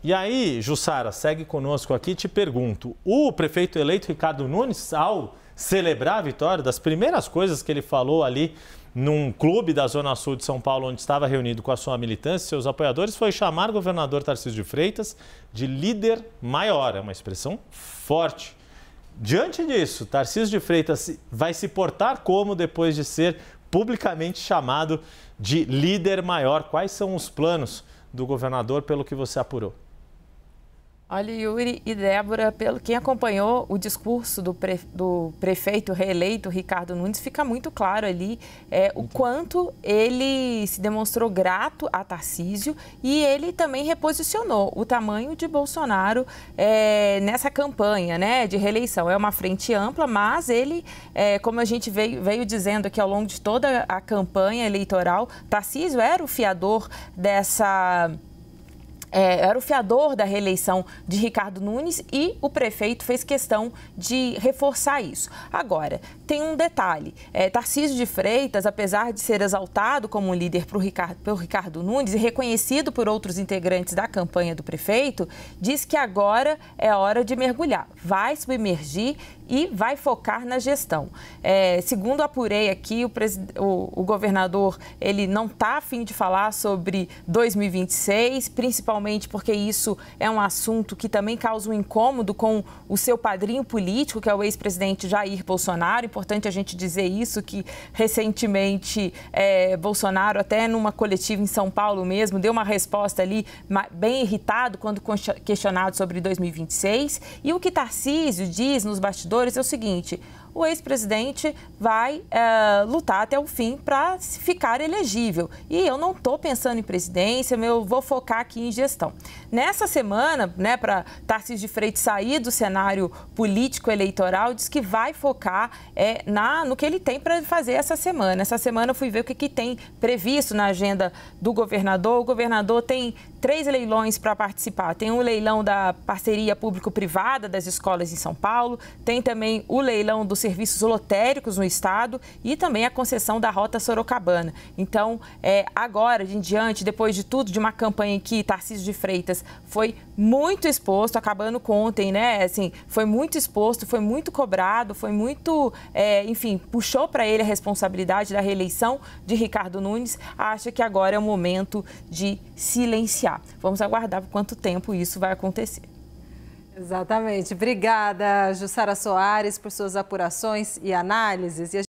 E aí, Jussara, segue conosco aqui, te pergunto, o prefeito eleito Ricardo Nunes, ao celebrar a vitória, das primeiras coisas que ele falou ali num clube da Zona Sul de São Paulo, onde estava reunido com a sua militância e seus apoiadores, foi chamar o governador Tarcísio de Freitas de líder maior, é uma expressão forte. Diante disso, Tarcísio de Freitas vai se portar como depois de ser publicamente chamado de líder maior? Quais são os planos do governador, pelo que você apurou? Olha, Yuri e Débora, pelo quem acompanhou o discurso do prefeito reeleito Ricardo Nunes, fica muito claro ali o quanto ele se demonstrou grato a Tarcísio e ele também reposicionou o tamanho de Bolsonaro nessa campanha, né, de reeleição. É uma frente ampla, mas ele, como a gente veio dizendo aqui ao longo de toda a campanha eleitoral, Tarcísio era o fiador era o fiador da reeleição de Ricardo Nunes e o prefeito fez questão de reforçar isso. Agora, tem um detalhe. Tarcísio de Freitas, apesar de ser exaltado como líder pelo Ricardo Nunes e reconhecido por outros integrantes da campanha do prefeito, diz que agora é hora de mergulhar. Vai submergir e vai focar na gestão. Segundo apurei aqui, o governador ele não está a fim de falar sobre 2026, principalmente porque isso é um assunto que também causa um incômodo com o seu padrinho político, que é o ex-presidente Jair Bolsonaro. Importante a gente dizer isso, que recentemente Bolsonaro, até numa coletiva em São Paulo mesmo, deu uma resposta ali bem irritado quando questionado sobre 2026. E o que Tarcísio diz nos bastidores é o seguinte: o ex-presidente vai lutar até o fim para ficar elegível. E eu não estou pensando em presidência, eu vou focar aqui em gestão. Nessa semana, né, para Tarcísio de Freitas sair do cenário político eleitoral, diz que vai focar no que ele tem para fazer essa semana. Essa semana eu fui ver o que tem previsto na agenda do governador. O governador tem 3 leilões para participar. Tem um leilão da parceria público-privada das escolas em São Paulo, tem também o leilão dos serviços lotéricos no estado e também a concessão da Rota Sorocabana. Então, agora, em diante, depois de tudo, de uma campanha em que Tarcísio de Freitas foi muito exposto, acabando com ontem, né? Assim, foi muito exposto, foi muito cobrado, foi muito, enfim, puxou para ele a responsabilidade da reeleição de Ricardo Nunes, acha que agora é o momento de silenciar. Vamos aguardar por quanto tempo isso vai acontecer. Exatamente. Obrigada, Jussara Soares, por suas apurações e análises.